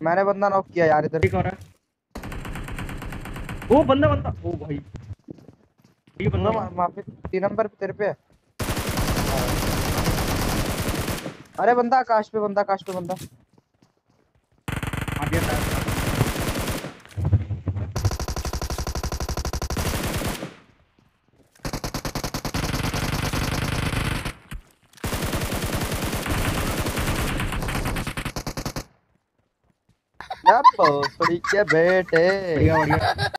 मैंने बंदा नॉक किया यार इधर। ठीक हो रहा है। ओ बंदा बंदा, ओ भाई ये बंदा पूरा था। वहां पे 3 नंबर पे तेरे पे है। अरे बंदा आकाश पे, बंदा आकाश पे, बंदा। आ गया था। ना भोसड़ी के बेटे। बढ़िया बढ़िया।